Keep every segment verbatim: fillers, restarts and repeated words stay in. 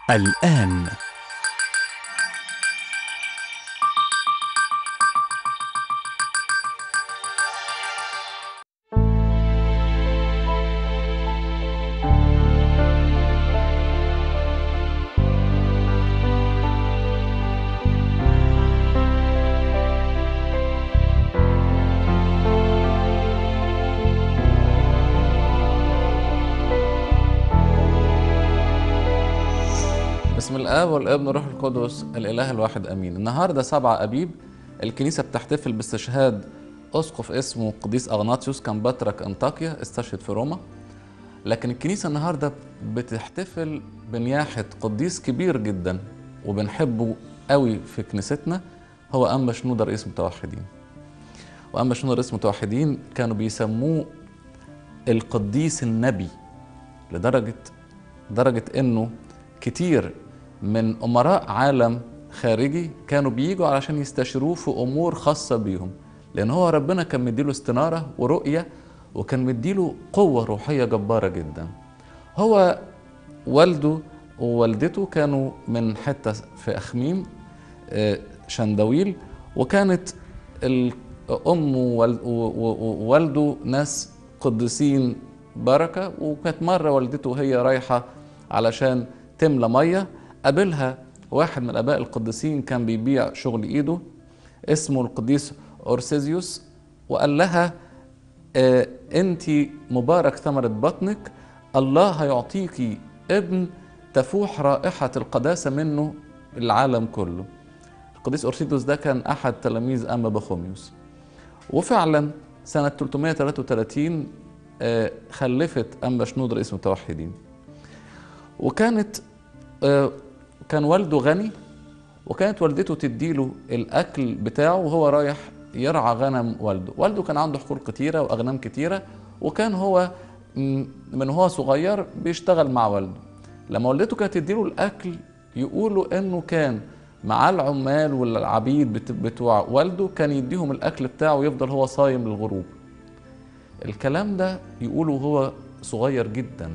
الآن بسم الآب والابن والروح القدس الإله الواحد أمين. النهارده سبعة أبيب الكنيسة بتحتفل باستشهاد أسقف اسمه قديس أغناطيوس، كان بطرك أنطاكيا، استشهد في روما. لكن الكنيسة النهارده بتحتفل بنياحة قديس كبير جدا وبنحبه قوي في كنيستنا، هو أنبا شنودة رئيس متوحدين. وأنبا شنودة رئيس متوحدين كانوا بيسموه القديس النبي، لدرجة درجة إنه كتير من أمراء عالم خارجي كانوا بييجوا علشان يستشيروه في أمور خاصة بيهم، لأن هو ربنا كان مديله استنارة ورؤية، وكان مديله قوة روحية جبارة جدا. هو والده ووالدته كانوا من حتة في أخميم شندويل، وكانت الأم ووالده ناس قديسين بركة. وكانت مرة والدته وهي رايحة علشان تملى مية، قابلها واحد من الآباء القديسين كان بيبيع شغل إيده اسمه القديس أورسيزيوس، وقال لها آه أنت مبارك ثمرة بطنك، الله هيعطيكي ابن تفوح رائحة القداسة منه العالم كله. القديس أورسيزيوس ده كان أحد تلاميذ أنبا بخوميوس. وفعلا سنة ثلاثمائة وثلاثة وثلاثين آه خلفت أنبا شنودة رئيس متوحدين. وكانت آه كان والده غني، وكانت والدته تديله الأكل بتاعه وهو رايح يرعى غنم والده. والده كان عنده حقول كتيرة وأغنام كتيرة، وكان هو من هو صغير بيشتغل مع والده. لما والدته كانت تديله الأكل يقولوا إنه كان مع العمال والعبيد بتوع والده كان يديهم الأكل بتاعه ويفضل هو صايم للغروب. الكلام ده يقولوا هو صغير جدا،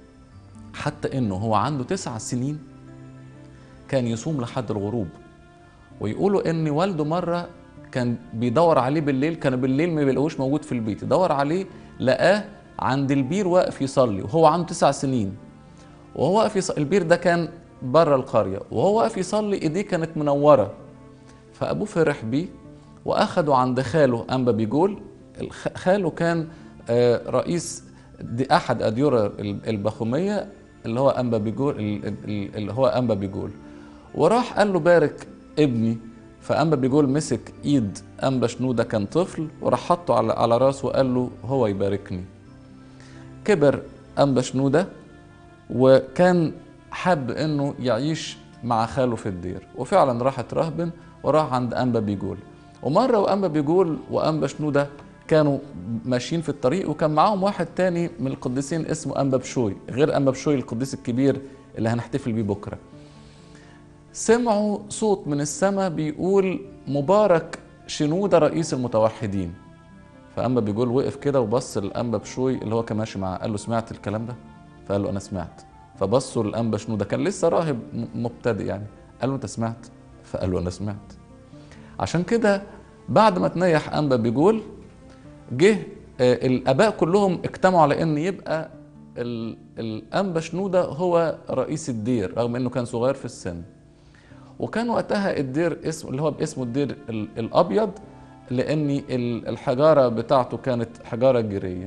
حتى إنه هو عنده تسع سنين كان يصوم لحد الغروب. ويقولوا ان والده مره كان بيدور عليه بالليل، كان بالليل ما بيلاقوش موجود في البيت، يدور عليه لقاه عند البير واقف يصلي وهو عنده تسع سنين. وهو واقف يصلي، البير ده كان بره القريه، وهو واقف يصلي ايديه كانت منوره. فابوه فرح بيه واخده عند خاله انبا بيجول. خاله كان رئيس دي احد اديره البخوميه اللي هو انبا بيجول اللي هو انبا بيجول وراح قال له بارك ابني. فأنبا بيجول مسك ايد أنبا شنودة كان طفل وراح حطه على على راسه وقال له هو يباركني. كبر أنبا شنودة وكان حب انه يعيش مع خاله في الدير، وفعلا راح اترهبن وراح عند أنبا بيجول. ومرة وأنبا بيجول وأنبا شنودة كانوا ماشيين في الطريق، وكان معاهم واحد تاني من القديسين اسمه أنبا بشوي، غير أنبا بشوي القديس الكبير اللي هنحتفل بيه بكره. سمعوا صوت من السماء بيقول مبارك شنودة رئيس المتوحدين. فأنبا بيقول وقف كده وبص لأنبا بشوي اللي هو كان ماشي معاه، قال له سمعت الكلام ده؟ فقال له أنا سمعت. فبصوا لأنبا شنودة، كان لسه راهب مبتدئ يعني، قال له أنت سمعت؟ فقال له أنا سمعت. عشان كده بعد ما تنيح أنبا بيقول جه الآباء كلهم اجتمعوا على إن يبقى الأنبا شنودة هو رئيس الدير رغم إنه كان صغير في السن. وكان وقتها الدير اسم اللي هو باسمه الدير الابيض، لان الحجاره بتاعته كانت حجاره جيريه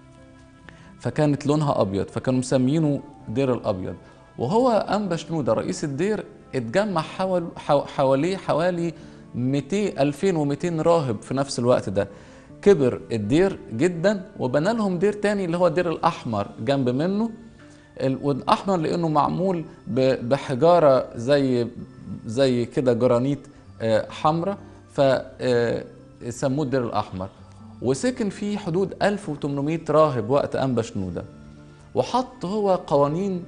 فكانت لونها ابيض، فكانوا مسمينه دير الابيض. وهو انبا شنودة رئيس الدير اتجمع حوالي حواليه حوالي مئتين ألفين ومئتين راهب في نفس الوقت ده. كبر الدير جدا وبنى لهم دير تاني اللي هو الدير الاحمر جنب منه. والاحمر لانه معمول بحجاره زي زي كده جرانيت حمراء، فسموه الدير الاحمر. وسكن فيه حدود ألف وثمانمئة راهب وقت أنبا شنودة. وحط هو قوانين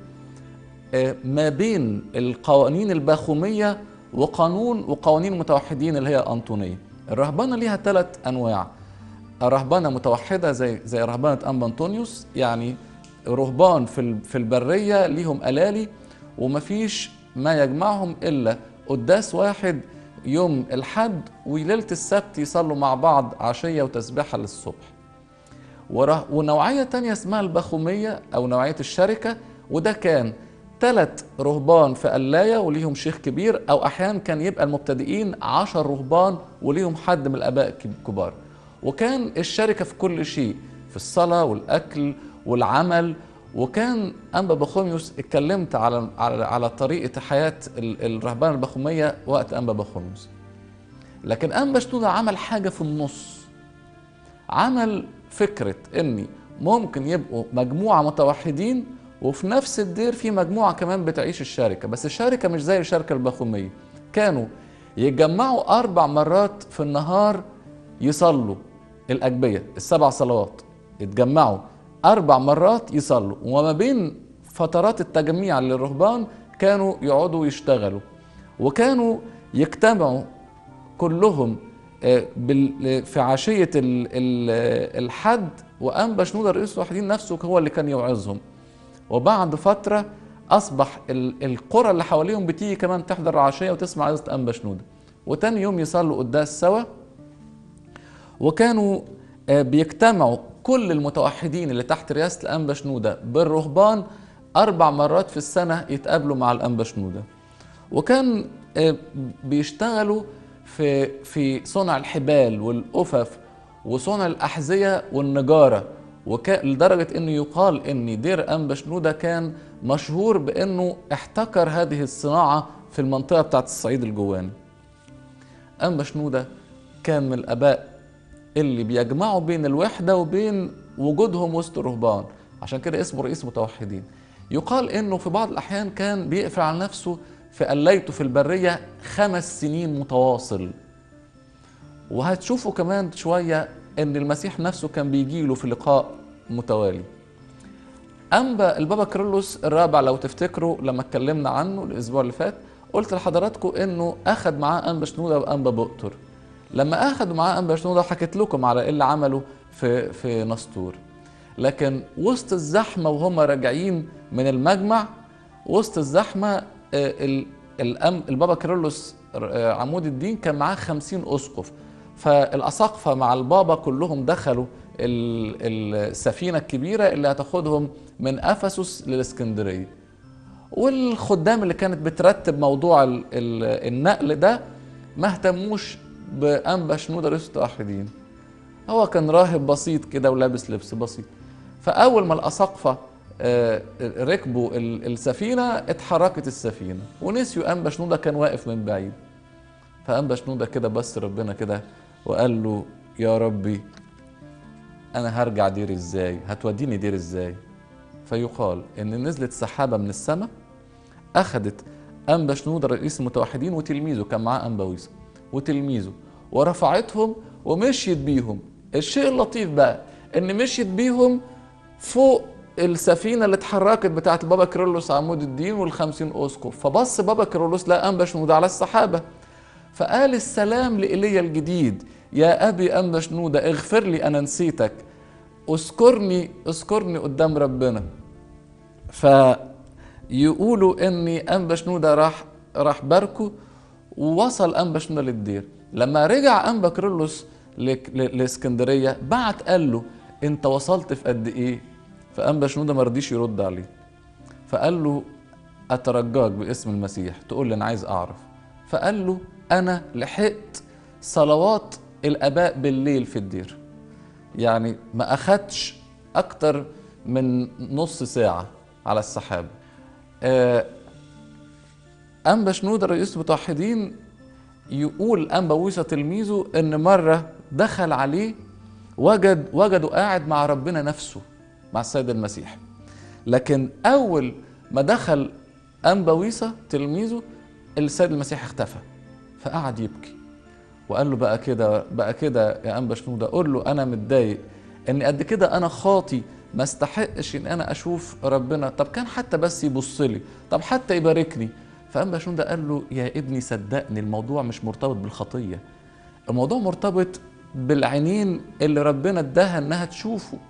ما بين القوانين الباخوميه وقانون وقوانين المتوحدين اللي هي أنطونية. الرهبنه ليها ثلاث انواع: رهبنه متوحده زي زي رهبنه أنبا أنطونيوس، يعني رهبان في في البريه ليهم ألالي ومفيش ما يجمعهم إلا قداس واحد يوم الحد، وليلة السبت يصلوا مع بعض عشية وتسبيحة للصبح. ونوعية تانية اسمها البخومية أو نوعية الشركة، وده كان ثلاث رهبان في قلاية وليهم شيخ كبير، أو أحيانا كان يبقى المبتدئين عشر رهبان وليهم حد من الآباء الكبار. وكان الشركة في كل شيء، في الصلاة والأكل والعمل. وكان أنبا بخوميوس اتكلمت على على على طريقة حياة الرهبان البخومية وقت أنبا بخوميوس. لكن أنبا شنودة عمل حاجة في النص، عمل فكرة إني ممكن يبقوا مجموعة متوحدين وفي نفس الدير في مجموعة كمان بتعيش الشركة، بس الشركة مش زي الشركة البخومية. كانوا يتجمعوا أربع مرات في النهار يصلوا الأجبية السبع صلوات، يتجمعوا أربع مرات يصلوا، وما بين فترات التجميع للرهبان كانوا يقعدوا يشتغلوا. وكانوا يجتمعوا كلهم في عشية الحد، وأنبا شنودة رئيس الوحيدين نفسه هو اللي كان يوعظهم. وبعد فترة أصبح القرى اللي حواليهم بتيجي كمان تحضر العشية وتسمع عظة أنبا شنودة، وتاني يوم يصلوا قداس سوا. وكانوا بيجتمعوا كل المتوحدين اللي تحت رئاسة الأنبا شنودة بالرهبان أربع مرات في السنة يتقابلوا مع الأنبا شنودة. وكان بيشتغلوا في في صنع الحبال والأفف وصنع الأحذية والنجارة، لدرجة أنه يقال أن دير أنبا شنودة كان مشهور بأنه احتكر هذه الصناعة في المنطقة بتاعت الصعيد الجواني. أنبا شنودة كان من الآباء اللي بيجمعوا بين الوحدة وبين وجودهم وسط الرهبان، عشان كده اسمه رئيس متوحدين. يقال أنه في بعض الأحيان كان بيقفل على نفسه في قلايته في البرية خمس سنين متواصل. وهتشوفوا كمان شوية ان المسيح نفسه كان بيجيله في لقاء متوالي. أنبا البابا كيرلس الرابع لو تفتكروا لما اتكلمنا عنه الأسبوع اللي فات، قلت لحضراتكم انه أخذ معاه أنبا شنودة وأنبا بؤتر. لما أخذوا معاه أنبا شنودة حكيت لكم على إيه اللي عمله في في نسطور. لكن وسط الزحمة وهم راجعين من المجمع، وسط الزحمة البابا كيرلس عمود الدين كان معاه خمسين أسقف، فالأساقفة مع البابا كلهم دخلوا السفينة الكبيرة اللي هتاخدهم من أفسس للإسكندرية. والخدام اللي كانت بترتب موضوع النقل ده ما اهتموش بأنبا شنودة رئيس المتوحدين، هو كان راهب بسيط كده ولابس لبس بسيط. فأول ما الأساقفة ركبوا السفينة اتحركت السفينة ونسيوا أنبا شنودة كان واقف من بعيد. فأنبا شنودة كده بس ربنا كده وقال له يا ربي أنا هرجع دير إزاي؟ هتوديني دير إزاي؟ فيقال إن نزلت سحابة من السماء أخذت أنبا شنودة رئيس المتوحدين وتلميذه، كان معاه أنبا ويصا وتلميذه، ورفعتهم ومشيت بيهم. الشيء اللطيف بقى إن مشيت بيهم فوق السفينة اللي اتحركت بتاعت بابا كيرلس عمود الدين والخمسين أسقف. فبص بابا كيرلس لقى أنبا شنودة على السحابة، فقال السلام لإيليا الجديد، يا أبي أنبا شنودة اغفر لي أنا نسيتك، اذكرني اذكرني قدام ربنا. فيقولوا إني أنبا شنودة راح راح باركه ووصل أنبا شنودة للدير. لما رجع أنبا كيرلس لإسكندرية بعت قال له أنت وصلت في قد إيه؟ فأنبا شنودة ما رضيش يرد عليه، فقال له أترجاك باسم المسيح تقول لي أنا عايز أعرف. فقال له أنا لحقت صلوات الآباء بالليل في الدير، يعني ما أخدش أكتر من نص ساعة على السحاب. أنبا شنودة رئيس المتوحدين يقول أنبا ويصا تلميذه إن مرة دخل عليه وجد وجده قاعد مع ربنا نفسه مع السيد المسيح. لكن أول ما دخل أنبا ويصا تلميذه السيد المسيح اختفى، فقعد يبكي وقال له بقى كده بقى كده يا أنبا شنودة، قول له أنا متضايق إن قد كده أنا خاطي ما استحقش إن أنا أشوف ربنا، طب كان حتى بس يبص لي، طب حتى يباركني. فأنبا شنودة قال له يا ابني صدقني الموضوع مش مرتبط بالخطية، الموضوع مرتبط بالعينين اللي ربنا اداها إنها تشوفه.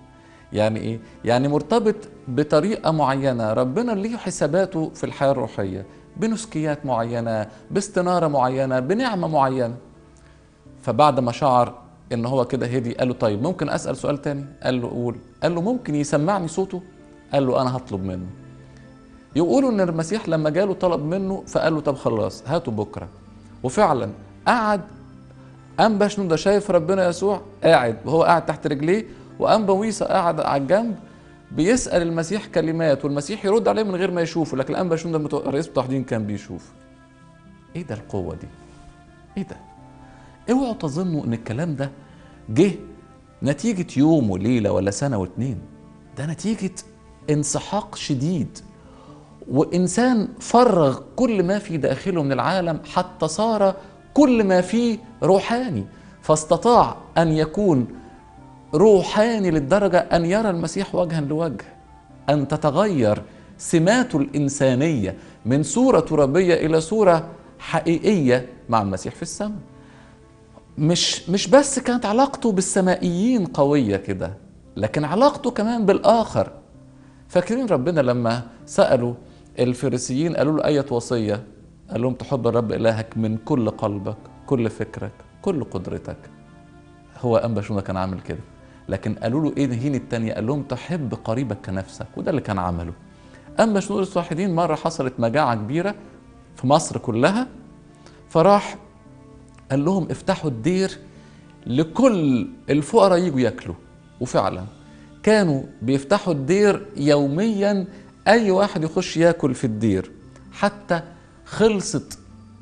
يعني ايه؟ يعني مرتبط بطريقة معينة، ربنا ليه حساباته في الحياة الروحية، بنسكيات معينة، باستنارة معينة، بنعمة معينة. فبعد ما شعر ان هو كده هدي، قال له طيب ممكن اسأل سؤال تاني؟ قال له قول. قال له ممكن يسمعني صوته؟ قال له انا هطلب منه. يقولوا ان المسيح لما جاله طلب منه، فقال له طب خلاص هاته بكرة. وفعلا قعد أنبا شنودة شايف ربنا يسوع قاعد، وهو قاعد تحت رجليه، وأنبا ويسا قاعد على الجنب بيسأل المسيح كلمات، والمسيح يرد عليه من غير ما يشوفه، لكن أنبا شنودة رئيس التحضير كان بيشوف. ايه ده القوة دي؟ ايه ده؟ اوعوا تظنوا ان الكلام ده جه نتيجة يوم وليلة ولا سنة واتنين، ده نتيجة انسحاق شديد، وإنسان فرغ كل ما في داخله من العالم حتى صار كل ما فيه روحاني، فاستطاع أن يكون روحاني للدرجة أن يرى المسيح وجها لوجه، أن تتغير سماته الإنسانية من صورة ترابية إلى صورة حقيقية مع المسيح في السماء. مش مش بس كانت علاقته بالسمائيين قوية كده، لكن علاقته كمان بالآخر. فاكرين ربنا لما سألوا الفريسيين قالوا له أية وصية؟ قال لهم تحب الرب إلهك من كل قلبك، كل فكرك، كل قدرتك. هو أنبا شنودة كان عامل كده، لكن قالوا له ايه هين التانية؟ قال لهم تحب قريبك كنفسك، وده اللي كان عمله. أنبا شنودة الصاحدين مرة حصلت مجاعة كبيرة في مصر كلها، فراح قال لهم افتحوا الدير لكل الفقراء يجوا ياكلوا. وفعلا كانوا بيفتحوا الدير يوميا، اي واحد يخش ياكل في الدير، حتى خلصت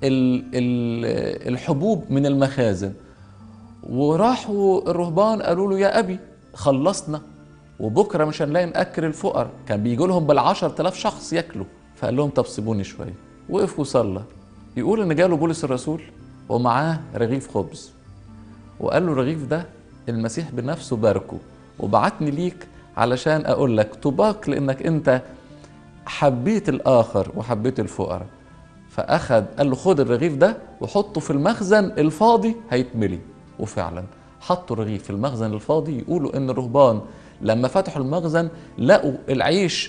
الحبوب من المخازن. وراحوا الرهبان قالوا له يا ابي خلصنا وبكره مش هنلاقي ناكل الفقراء، كان بيجوا لهم بالعشر تلاف شخص ياكلوا. فقال لهم طب سيبوني شويه، وقف وصلى. يقول ان جاله بولس الرسول ومعاه رغيف خبز، وقال له الرغيف ده المسيح بنفسه باركه وبعتني ليك علشان اقول لك طوباك لانك انت حبيت الاخر وحبيت الفقراء. فاخد قال له خد الرغيف ده وحطه في المخزن الفاضي هيتملي. وفعلا حطوا الرغيف في المخزن الفاضي. يقولوا ان الرهبان لما فتحوا المخزن لقوا العيش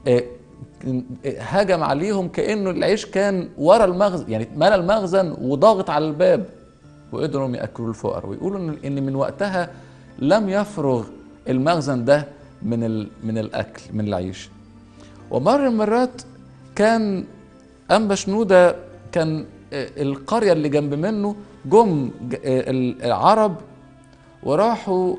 هجم عليهم كأنه العيش كان ورا المخزن، يعني ملى المخزن وضاغط على الباب، وقدروا يأكلوا الفقراء. ويقولوا ان من وقتها لم يفرغ المخزن ده من من الاكل من العيش. ومر من المرات كان أنبا شنودة كان القرية اللي جنب منه جم العرب وراحوا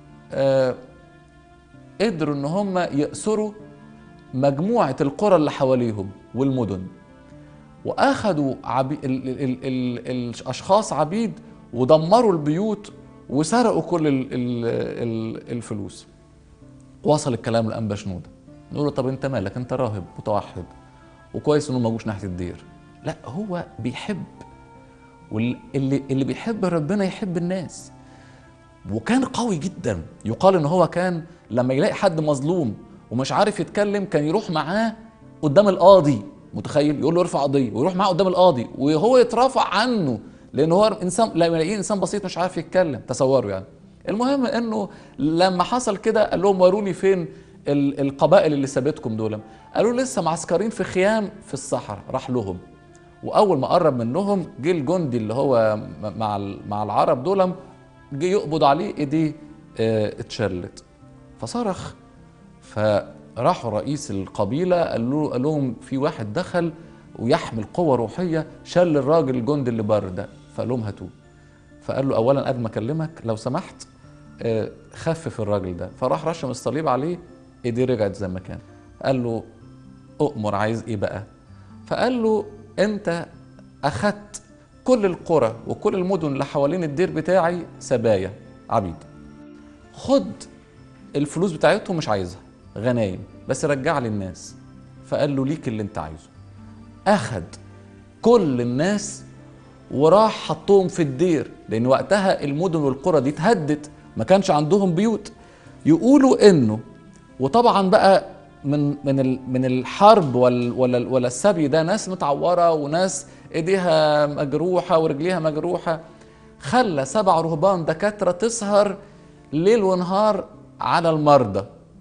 قدروا ان هم يأسروا مجموعة القرى اللي حواليهم والمدن، واخدوا عبي... ال... ال... ال... ال... الاشخاص عبيد ودمروا البيوت وسرقوا كل ال... ال... ال... الفلوس. وصل الكلام لأنبا شنودة، نقول له طب انت مالك؟ انت راهب متوحد وكويس انه ما جوش ناحيه الدير. لا، هو بيحب، واللي اللي بيحب ربنا يحب الناس. وكان قوي جدا. يقال ان هو كان لما يلاقي حد مظلوم ومش عارف يتكلم كان يروح معاه قدام القاضي، متخيل؟ يقول له ارفع قضيه ويروح معاه قدام القاضي وهو يترافع عنه، لان هو انسان لما يلاقيه انسان بسيط مش عارف يتكلم، تصوروا يعني. المهم انه لما حصل كده قال لهم وروني فين القبائل اللي سابتكم دول. قالوا لسه معسكرين في خيام في الصحراء. راح لهم، واول ما قرب منهم جه الجندي اللي هو مع مع العرب دول، جه يقبض عليه، ايديه اه اتشلت فصرخ. فراحوا رئيس القبيله قال له قال لهم في واحد دخل ويحمل قوه روحيه شل الراجل الجندي اللي بره ده. فقال لهم هاتوه. فقال له اولا قبل ما اكلمك لو سمحت اه خفف الراجل ده. فراح رشم الصليب عليه، ايديه رجعت زي ما كان. قال له اؤمر عايز ايه بقى؟ فقال له انت اخدت كل القرى وكل المدن اللي حوالين الدير بتاعي سبايا عبيد، خد الفلوس بتاعتهم مش عايزها، غنايم بس رجع لي الناس. فقال له ليك اللي انت عايزه. اخد كل الناس وراح حطهم في الدير، لان وقتها المدن والقرى دي اتهدت، ما كانش عندهم بيوت. يقولوا انه وطبعا بقى من من من الحرب ولا ولا السبي ده ناس متعوره وناس ايديها مجروحه ورجليها مجروحه، خلى سبع رهبان دكاتره تسهر ليل ونهار على المرضى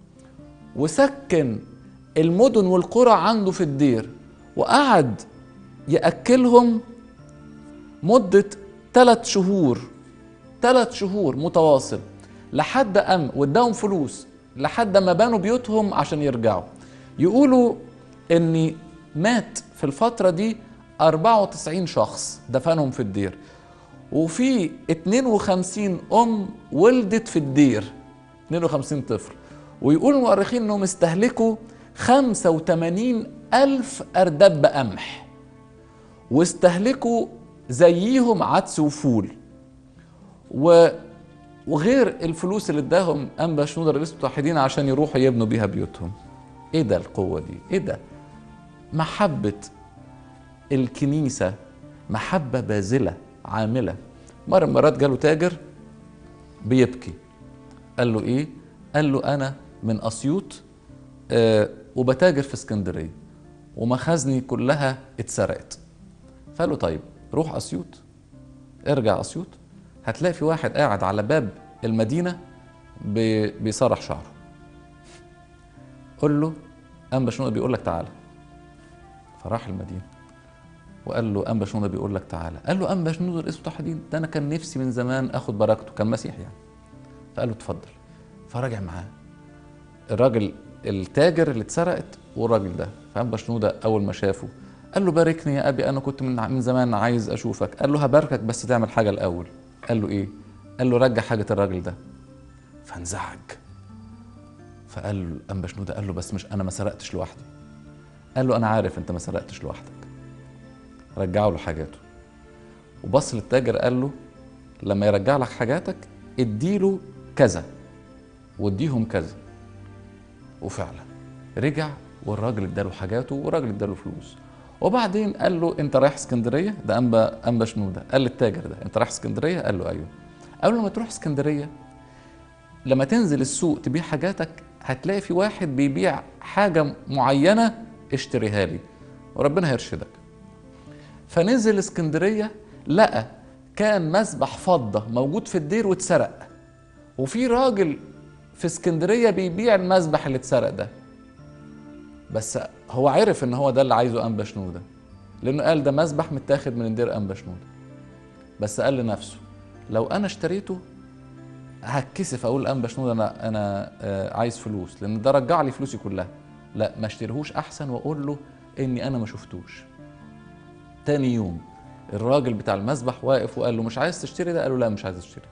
وسكن المدن والقرى عنده في الدير، وقعد يأكلهم مدة ثلاث شهور ثلاث شهور متواصل، لحد أم واداهم فلوس لحد ما بنوا بيوتهم عشان يرجعوا. يقولوا إن مات في الفترة دي أربعة وتسعين شخص دفنهم في الدير، وفي اتنين وخمسين أم ولدت في الدير، اتنين وخمسين طفل. ويقول المؤرخين إنهم استهلكوا خمسة وثمانين ألف أردب قمح، واستهلكوا زيهم عدس وفول، وغير الفلوس اللي اداهم أنبا شنودة رئيس المتوحدين عشان يروحوا يبنوا بيها بيوتهم. ايه ده القوة دي؟ ايه ده؟ محبة الكنيسة محبة باذلة عاملة. مرة مرات جاله تاجر بيبكي، قال له ايه؟ قال له انا من اسيوط آه وبتاجر في اسكندرية ومخازني كلها اتسرقت. فقال له طيب روح اسيوط، ارجع اسيوط، هتلاقي في واحد قاعد على باب المدينة بيسرح شعره، قل له أنبا شنودة بيقول لك تعالى. فراح المدينة وقال له أنبا شنودة بيقول لك تعالى. قال له أنبا شنودة رئيس المتوحدين ده أنا كان نفسي من زمان أخد بركته، كان مسيحي يعني. فقال له اتفضل. فرجع معاه الراجل التاجر اللي اتسرقت والراجل ده. فأنبا شنودة أول ما شافه قال له باركني يا أبي، أنا كنت من من زمان عايز أشوفك. قال له هباركك بس تعمل حاجة الأول. قال له إيه؟ قال له رجع حاجة الراجل ده. فانزعج. فقال له أنبا شنودة قال له بس مش أنا ما سرقتش لوحدي. قال له أنا عارف أنت ما سرقتش لوحدك. رجعوا له حاجاته. وبص للتاجر قال له لما يرجع لك حاجاتك اديله كذا واديهم كذا. وفعلا رجع والراجل اداله حاجاته والراجل اداله فلوس. وبعدين قال له انت رايح اسكندريه؟ ده انبا انبا شنودة قال للتاجر ده انت رايح اسكندريه؟ قال له ايوه. قال له لما تروح اسكندريه لما تنزل السوق تبيع حاجاتك هتلاقي في واحد بيبيع حاجه معينه اشتريها لي وربنا هيرشدك. فنزل اسكندريه لقى كان مسبح فضه موجود في الدير واتسرق، وفي راجل في اسكندريه بيبيع المسبح اللي اتسرق ده. بس هو عرف ان هو ده اللي عايزه انبا شنودة، لانه قال ده مسبح متاخد من الدير انبا شنودة. بس قال لنفسه لو انا اشتريته هتكسف اقول انبا شنودة انا انا عايز فلوس، لان ده رجع لي فلوسي كلها. لا ما اشتريهوش احسن واقول له اني انا ما شفتوش. تاني يوم الراجل بتاع المسبح واقف وقال له مش عايز تشتري ده؟ قال له لا مش عايز اشتري.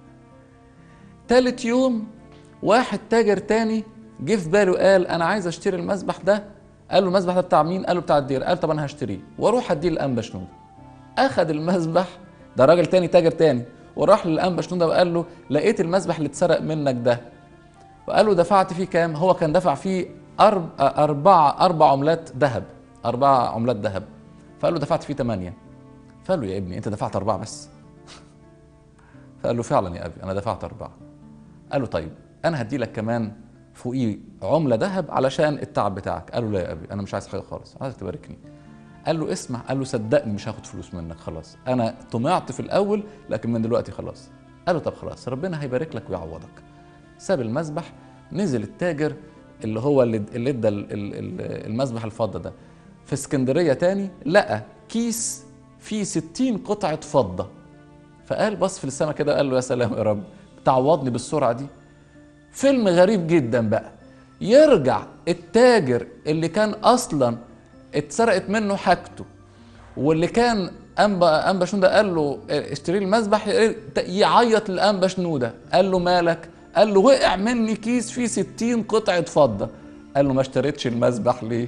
تالت يوم واحد تاجر تاني جه في باله قال انا عايز اشتري المسبح ده. قال له المسبح ده بتاع مين؟ قال له بتاع الدير. قال طب انا هشتريه واروح اديه لانبا شنودة. اخذ المسبح ده راجل تاني تاجر تاني وراح للانبا شنودة وقال له لقيت المسبح اللي اتسرق منك ده. وقال له دفعت فيه كام؟ هو كان دفع فيه أرب... أربعة أربع عملات ذهب أربع عملات ذهب. فقال له دفعت فيه ثمانية. فقال له يا ابني أنت دفعت أربعة بس؟ فقال له فعلا يا أبي أنا دفعت أربعة. قال له طيب أنا هدي لك كمان فوقيه عملة ذهب علشان التعب بتاعك. قال له لا يا أبي أنا مش عايز حاجة خالص، عايز تباركني. قال له اسمع، قال له صدقني مش هاخد فلوس منك خلاص، أنا طمعت في الأول لكن من دلوقتي خلاص. قال له طب خلاص ربنا هيبارك لك ويعوضك. ساب المسبح. نزل التاجر اللي هو اللي ادى المسبح الفضة ده في اسكندرية تاني، لقى كيس فيه ستين قطعة فضة. فقال بص في السماء كده قال له يا سلام يا رب تعوضني بالسرعة دي. فيلم غريب جدا بقى. يرجع التاجر اللي كان اصلا اتسرقت منه حاجته واللي كان انبا انبا شنودة قال له اشتري المسبح يعيط لانبا شنودة. قال له مالك؟ قال له وقع مني كيس فيه ستين قطعة فضة. قال له ما اشتريتش المسبح ليه؟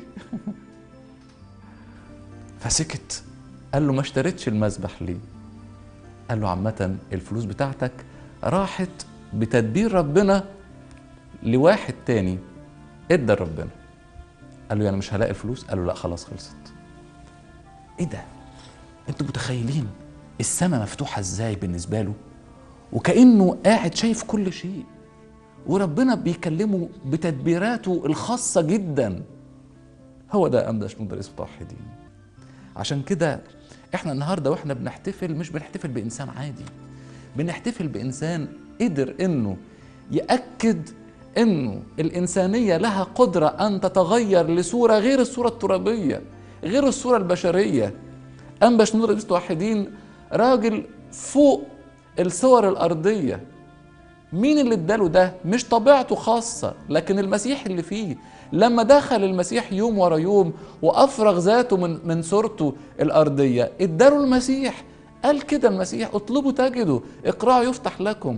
فسكت. قال له ما اشتريتش المسبح ليه؟ قال له عامة الفلوس بتاعتك راحت بتدبير ربنا لواحد تاني ادى ربنا. قال له يعني مش هلاقي الفلوس؟ قال له لا خلاص خلصت. ايه ده؟ انتوا متخيلين السماء مفتوحة ازاي بالنسبة له؟ وكأنه قاعد شايف كل شيء وربنا بيكلمه بتدبيراته الخاصة جدا. هو ده أنبا شنودة رئيس المتوحدين. عشان كده احنا النهاردة واحنا بنحتفل مش بنحتفل بإنسان عادي، بنحتفل بإنسان قدر انه يأكد انه الانسانيه لها قدره ان تتغير لصوره غير الصوره الترابيه، غير الصوره البشريه. انبا شنودة رئيس المتوحدين راجل فوق الصور الارضيه. مين اللي اداله ده؟ مش طبيعته خاصه، لكن المسيح اللي فيه. لما دخل المسيح يوم ورا يوم وافرغ ذاته من من صورته الارضيه، اداله المسيح. قال كده المسيح: اطلبوا تجدوا، اقرعوا يفتح لكم.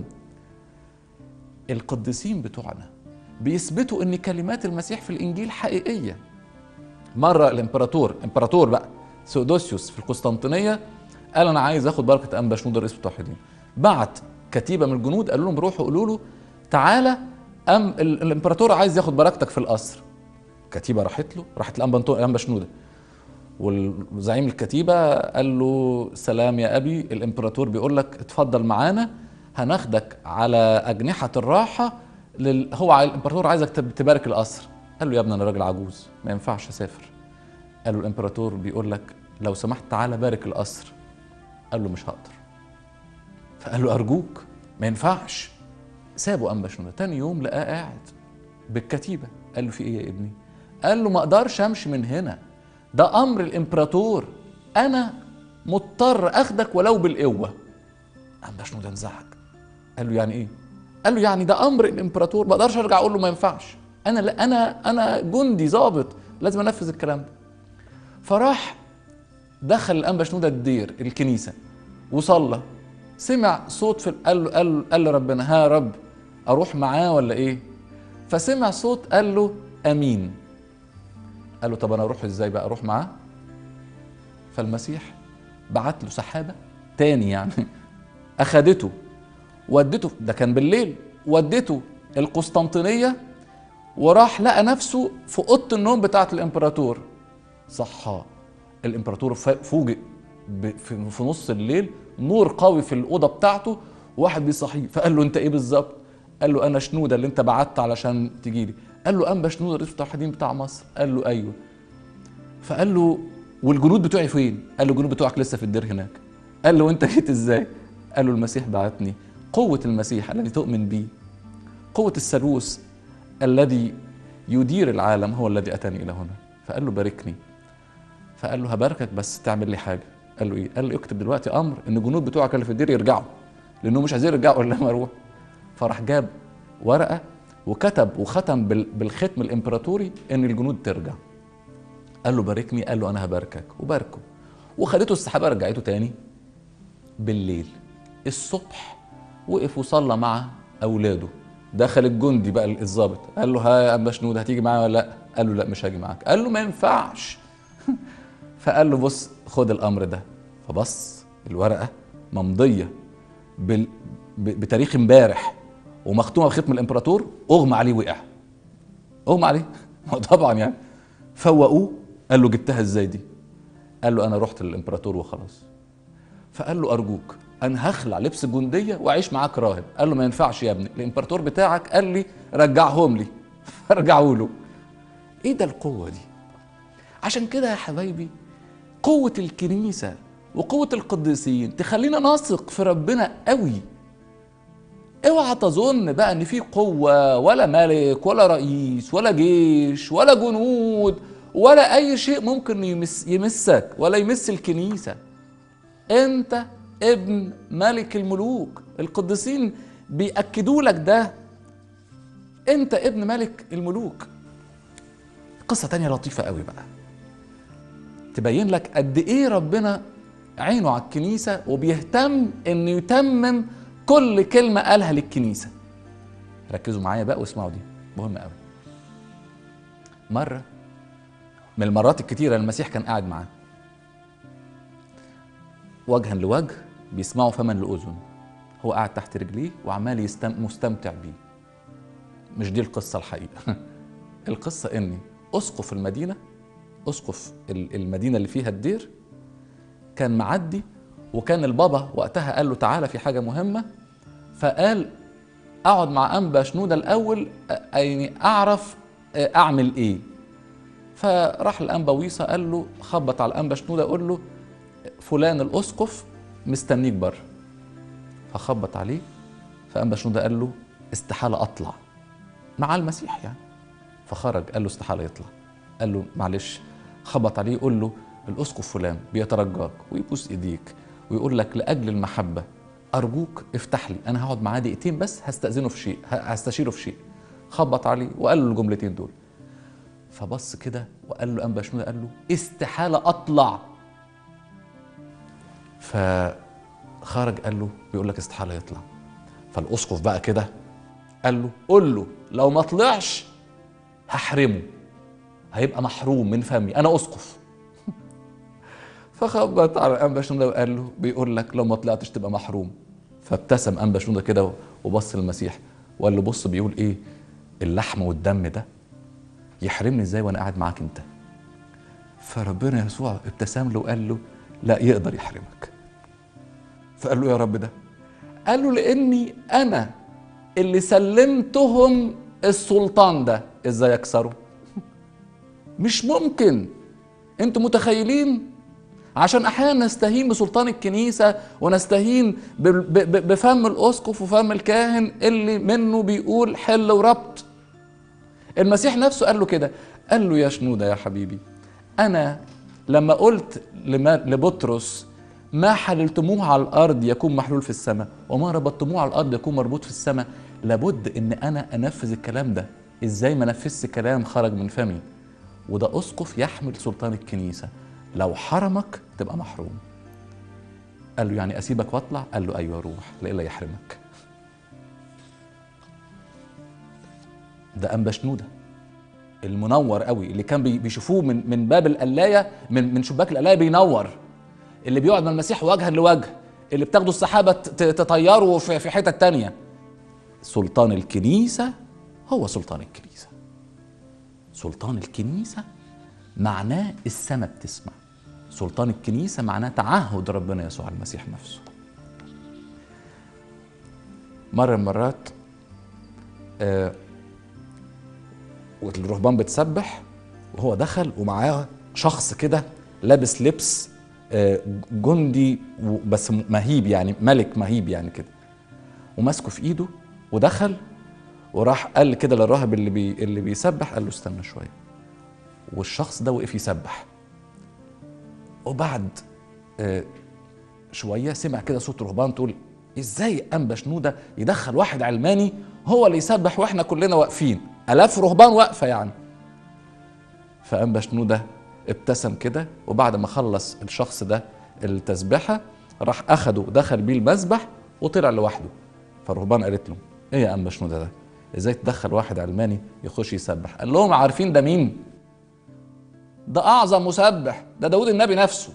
القديسين بتوعنا بيثبتوا ان كلمات المسيح في الانجيل حقيقيه. مره الامبراطور امبراطور بقى سيودوسيوس في القسطنطينيه قال: انا عايز اخد بركه انبا شنودة رئيس المتوحدين. بعت كتيبه من الجنود قالوا لهم: روحوا قولوا له تعالى، أم الامبراطور عايز ياخد بركتك في القصر. كتيبه راحت له، راحت لانبا شنودة، والزعيم الكتيبه قال له: سلام يا ابي، الامبراطور بيقول لك اتفضل معانا، هناخدك على اجنحه الراحه لل... هو الامبراطور عايزك تبارك القصر. قال له: يا ابني انا راجل عجوز ما ينفعش اسافر. قال له: الامبراطور بيقول لك لو سمحت تعالى بارك القصر. قال له: مش هقدر. فقال له: ارجوك ما ينفعش. سابه انبا شنودة. تاني يوم لقاه قاعد بالكتيبه. قال له: في ايه يا ابني؟ قال له: ما اقدرش امشي من هنا، ده امر الامبراطور، انا مضطر اخدك ولو بالقوه. انبا شنودة انزعج. قال له: يعني ايه؟ قال له: يعني ده امر الامبراطور، ما اقدرش ارجع اقول له ما ينفعش. انا لا انا انا جندي ضابط، لازم انفذ الكلام ده. فراح دخل الانبا شنودة الدير الكنيسه وصلى. سمع صوت في قال له قال له قال له ربنا: ها يا رب اروح معاه ولا ايه؟ فسمع صوت قال له: امين. قال له: طب انا اروح ازاي بقى؟ اروح معاه؟ فالمسيح بعت له سحابه تاني يعني اخدته ودته، ده كان بالليل، ودته القسطنطينيه، وراح لقى نفسه في اوضه النوم بتاعه الامبراطور. صحى الامبراطور، فوجئ في نص الليل نور قوي في الاوضه بتاعته، واحد بيصحيه. فقال له: انت ايه بالظبط؟ قال له: انا شنودة اللي انت بعت علشان تجي لي. قال له: انبا شنودة رئيس المتوحدين بتاع مصر؟ قال له: ايوه. فقال له: والجنود بتوعي فين؟ قال له: الجنود بتوعك لسه في الدير هناك. قال له: وانت جيت ازاي؟ قال له: المسيح بعتني. قوه المسيح الذي تؤمن به، قوه الثالوث الذي يدير العالم هو الذي اتاني الى هنا. فقال له: باركني. فقال له: هباركك بس تعمل لي حاجه. قال له: ايه؟ قال له: اكتب دلوقتي امر ان الجنود بتوعك اللي في الدير يرجعوا، لانه مش عايزين يرجعوا الا لما اروح. فراح جاب ورقه وكتب وختم بالختم الامبراطوري ان الجنود ترجع. قال له: باركني. قال له: انا هباركك. وباركه. وخدته السحابه رجعته تاني بالليل. الصبح وقف وصلى مع اولاده. دخل الجندي بقى الضابط قال له: ها يا انبا شنودة هتيجي معايا ولا لا؟ قال له: لا مش هاجي معاك. قال له: ما ينفعش. فقال له: بص خد الامر ده. فبص الورقه ممضيه بال... بتاريخ امبارح ومختومه بختم الامبراطور. اغمى عليه، وقع اغمى عليه طبعا يعني. فوقوه. قال له: جبتها ازاي دي؟ قال له: انا رحت للامبراطور وخلاص. فقال له: ارجوك انا هخلع لبس الجنديه واعيش معاك راهب. قال له: ما ينفعش يا ابني، الامبراطور بتاعك قال لي رجعهم لي. فرجعوا له. ايه ده القوه دي؟ عشان كده يا حبايبي قوه الكنيسه وقوه القديسين تخلينا نثق في ربنا قوي. اوعى تظن بقى ان في قوه ولا ملك ولا رئيس ولا جيش ولا جنود ولا اي شيء ممكن يمس يمسك ولا يمس الكنيسه. انت ابن ملك الملوك. القديسين بيأكدوا لك ده، انت ابن ملك الملوك. قصه تانية لطيفه قوي بقى تبين لك قد ايه ربنا عينه على الكنيسه وبيهتم انه يتمم كل كلمه قالها للكنيسه. ركزوا معايا بقى واسمعوا، دي مهمه قوي. مره من المرات الكتيره المسيح كان قاعد معاه وجها لوجه، بيسمعوا فما لاذن. هو قاعد تحت رجليه وعمال يستم... مستمتع بيه. مش دي القصه الحقيقه. القصه اني اسقف المدينه اسقف المدينه اللي فيها الدير كان معدي، وكان البابا وقتها قال له: تعالى في حاجه مهمه. فقال: اقعد مع انبا شنودة الاول يعني اعرف اعمل ايه. فراح الانبا ويصا قال له: خبط على الانبا شنودة قول له فلان الاسقف مستنيك بره. فخبط عليه. فانبا شنودة قال له: استحاله اطلع. مع المسيح يعني. فخرج قال له استحالة يطلع. قال له معلش، خبط عليه يقول له الأسقف فلان بيترجاك ويبوس إيديك ويقول لك لأجل المحبة أرجوك افتح لي، أنا هقعد معاه دقيقتين بس هستأذنه في شيء، هستشيره في شيء. خبط عليه وقال له الجملتين دول. فبص كده وقال له أنبا شنودة، قال له استحالة أطلع. فخرج قال له بيقول لك استحالة يطلع. فالأسقف بقى كده قال له قول له لو ما طلعش هحرمه، هيبقى محروم من فمي، أنا أسقف. فخبط على أنبا شنودة وقال له بيقول لك لو ما طلعتش تبقى محروم. فابتسم أنبا شنودة كده وبص للمسيح وقال له بص بيقول إيه، اللحم والدم ده يحرمني إزاي وأنا قاعد معاك أنت؟ فربنا يسوع ابتسم له وقال له لا، يقدر يحرمك. فقال له يا رب ده؟ قال له لأني أنا اللي سلمتهم السلطان ده، إزاي يكسروا؟ مش ممكن. أنتوا متخيلين؟ عشان أحيانا نستهين بسلطان الكنيسة ونستهين بفم الأسقف وفم الكاهن اللي منه بيقول حل وربط. المسيح نفسه قال له كده، قال له يا شنودة يا حبيبي، أنا لما قلت لبطرس ما حللتموه على الأرض يكون محلول في السماء وما ربطتموه على الأرض يكون مربوط في السماء، لابد إن أنا أنفذ الكلام ده. إزاي ما نفذش كلام خرج من فمي؟ وده أسقف يحمل سلطان الكنيسة، لو حرمك تبقى محروم. قال له يعني أسيبك وأطلع؟ قال له أيوة روح لإلا يحرمك. ده أنبا شنودة المنور قوي اللي كان بيشوفوه من من باب القلاية، من من شباك القلاية بينور، اللي بيقعد مع المسيح وجها لوجه، اللي بتاخدوا السحابة تطيروا في حتة تانية. سلطان الكنيسة هو سلطان الكنيسة. سلطان الكنيسة معناه السماء بتسمع. سلطان الكنيسة معناه تعهد ربنا يسوع المسيح نفسه. مرة من المرات آه والرهبان بتسبح وهو دخل ومعاه شخص كده لابس لبس آه جندي بس مهيب، يعني ملك مهيب يعني كده، وماسكه في ايده، ودخل وراح قال كده للراهب اللي بي اللي بيسبح، قال له استنى شويه. والشخص ده وقف يسبح، وبعد آه شويه سمع كده صوت رهبان تقول ازاي أنبا شنودة يدخل واحد علماني هو اللي يسبح واحنا كلنا واقفين، الاف رهبان واقفه يعني. فأنبا شنودة ابتسم كده، وبعد ما خلص الشخص ده التسبيحه راح اخده ودخل بيه المسبح وطلع لوحده. فالرهبان قالت له ايه يا أنبا شنودة ده، ازاي تدخل واحد علماني يخش يسبح؟ قال لهم عارفين ده مين؟ ده اعظم مسبح، ده داود النبي نفسه.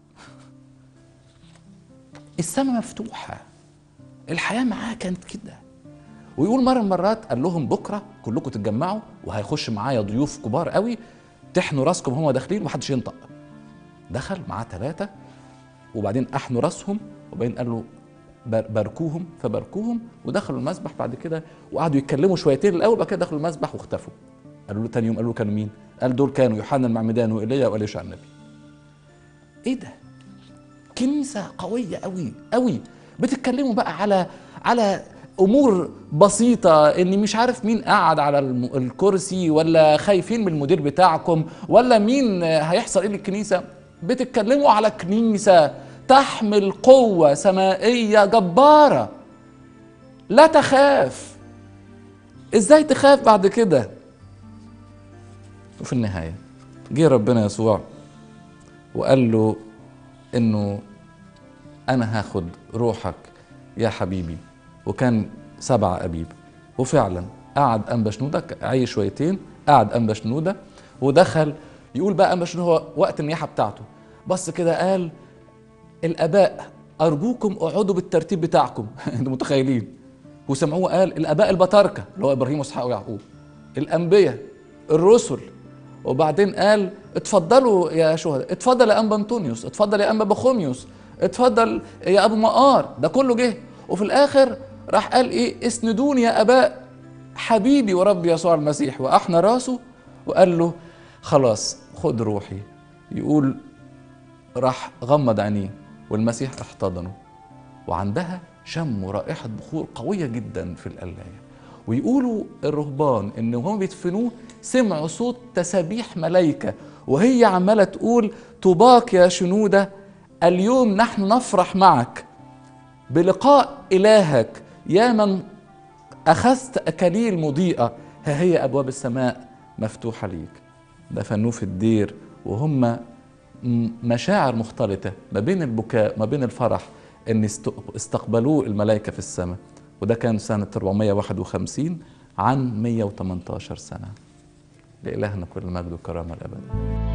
السماء مفتوحه، الحياه معاه كانت كده. ويقول مره من المرات قال لهم بكره كلكم تتجمعوا وهيخش معايا ضيوف كبار قوي، تحنوا راسكم هم داخلين ومحدش ينطق. دخل معاه ثلاثه وبعدين احنوا راسهم، وبعدين قال له باركوهم، فباركوهم ودخلوا المسبح بعد كده، وقعدوا يتكلموا شويتين الاول، بعد كده دخلوا المسبح واختفوا. قالوا له تاني يوم، قالوا له كانوا مين؟ قال دول كانوا يوحنا المعمدان وإيليا وإليشع النبي. ايه ده؟ كنيسه قويه قوي قوي. بتتكلموا بقى على على امور بسيطه، اني مش عارف مين قاعد على الكرسي، ولا خايفين من المدير بتاعكم، ولا مين هيحصل ايه للكنيسه. بتتكلموا على كنيسه تحمل قوه سمائيه جباره. لا تخاف. ازاي تخاف بعد كده؟ وفي النهايه جه ربنا يسوع وقال له انه انا هاخد روحك يا حبيبي. وكان سبع ابيب، وفعلا قعد أنبا شنودة عايش شويتين، قعد أنبا شنودة ودخل. يقول بقى أنبا شنودة هو وقت النياحه بتاعته بص كده قال الاباء ارجوكم اقعدوا بالترتيب بتاعكم. انتوا متخيلين؟ وسمعوه قال الاباء البطاركه اللي هو ابراهيم واسحاق ويعقوب، الانبياء، الرسل. وبعدين قال اتفضلوا يا شهداء، اتفضل يا انبا انطونيوس، اتفضل يا انبا بخوميوس، اتفضل يا ابو مقار. ده كله جه، وفي الاخر راح قال ايه؟ اسندوني يا اباء حبيبي وربي يسوع المسيح، واحنى راسه وقال له خلاص خد روحي. يقول راح غمض عينيه والمسيح احتضنه، وعندها شموا رائحة بخور قوية جدا في القلاية. ويقولوا الرهبان ان هم بيدفنوه سمعوا صوت تسابيح ملائكة وهي عمالة تقول طوباك يا شنودة، اليوم نحن نفرح معك بلقاء إلهك يا من أخذت أكاليل مضيئة، ها هي أبواب السماء مفتوحة ليك. دفنوه في الدير وهم مشاعر مختلطة ما بين البكاء ما بين الفرح ان استقبلوه الملائكة في السماء. وده كان سنة أربعمائة وواحد وخمسين عن مئة وثمانية عشر سنة. لإلهنا كل المجد والكرامة الأبدية.